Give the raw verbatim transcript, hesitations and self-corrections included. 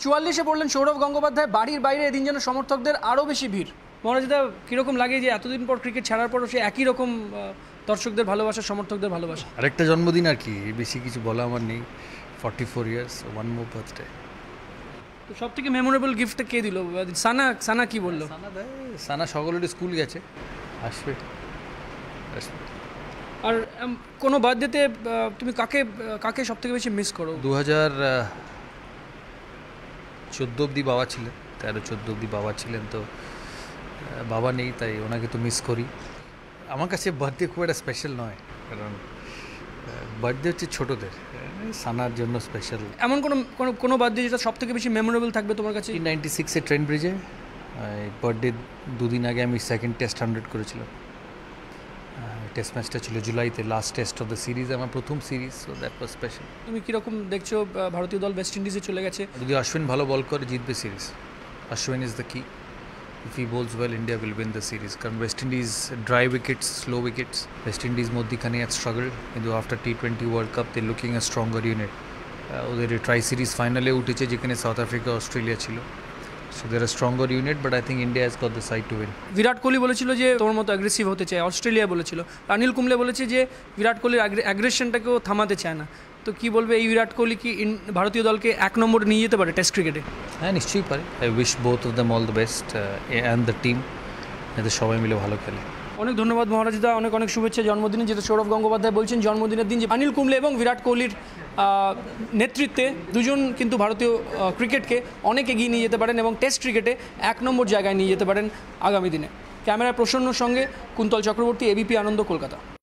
চুয়াল্লিশে পড়লেন সৌরভ গঙ্গোপাধ্যায়, বাড়ির বাইরে এদিন যেন সমর্থকদের আরও বেশি ভিড়। মহারাজদা, কীরকম লাগে যে এতদিন পর ক্রিকেট ছাড়ার পরও সে একই রকম দর্শকদের ভালোবাসা, সমর্থকদের ভালোবাসা? আরেকটা জন্মদিন আর কি, বেশি কিছু বলা আমার নেই। Forty four years, one more birthday. তো সব থেকে মেমোরেবল গিফটটা কে দিল? সানা সানা কি বললো? সানা দেয়, সানা সকলের স্কুল গেছে, আসবে আসবে। আর কোনো বার্থডেতে তুমি কাকে কাকে সব থেকে বেশি মিস করো? দু হাজার চোদ্দো অব্দি বাবা ছিলেন, তেরো চোদ্দো অব্দি বাবা ছিলেন, তো বাবা নেই, তাই ওনাকে তো মিস করি। আমার কাছে বার্থডে খুব একটা স্পেশাল নয়, কারণ বার্থডে হচ্ছে ছোটোদের, সানার জন্য স্পেশাল। এমন কোনো কোনো কোনো বার্থডে যেটা সব থেকে বেশি মেমোরেবল থাকবে তোমার কাছে? নাইনটি সিক্সে ট্রেন ব্রিজে বার্থডে দুদিন আগে আমি সেকেন্ড টেস্ট হান্ড্রেড করেছিলাম। টেস্ট ম্যাচটা ছিল জুলাইতে, last test of the series, আমার প্রথম series, so that was special. তুমি কীরকম দেখছো ভারতীয় দল ওয়েস্ট ইন্ডিজে চলে গেছে? যদি অশ্বিন ভালো বল করে জিতবে series. Ashwin is the key. If he bowls well, India will win the series. কারণ West Indies dry wickets, slow wickets, West Indies মধ্যখানে এক স্ট্রাগল, কিন্তু after T twenty World Cup they looking a stronger unit. ওদের tri series ফাইনালে উঠেছে, যেখানে South Africa, Australia ছিল। So they are stronger unit, but I think India has got the side to win. Virat Kohli বলেছিল যে তোমার মতো অ্যাগ্রেসিভ হতে চায়, অস্ট্রেলিয়া বলেছিল। অনিল কুম্বলে বলেছে যে বিরাট কোহলির অ্যাগ্রেশনটাকেও থামাতে চায় না। তো কী বলবে, এই বিরাট কোহলি কি ভারতীয় দলকে এক নম্বরে নিয়ে যেতে পারে টেস্ট ক্রিকেটে? হ্যাঁ, নিশ্চয়ই পারে। I wish both of them all the best and the team, যাতে সবাই মিলে ভালো খেলে। অনেক ধন্যবাদ মহারাজদা, অনেক অনেক শুভেচ্ছা জন্মদিনে। যেটা সৌরভ গঙ্গোপাধ্যায় বলছেন জন্মদিনের দিন যে অনিল কুম্বলে এবং বিরাট কোহলির নেতৃত্বে দুজন কিন্তু ভারতীয় ক্রিকেটকে অনেক এগিয়ে নিয়ে যেতে পারেন এবং টেস্ট ক্রিকেটে এক নম্বর জায়গায় নিয়ে যেতে পারেন আগামী দিনে। ক্যামেরায় প্রসন্নর সঙ্গে কুন্তল চক্রবর্তী, এবিপি আনন্দ, কলকাতা।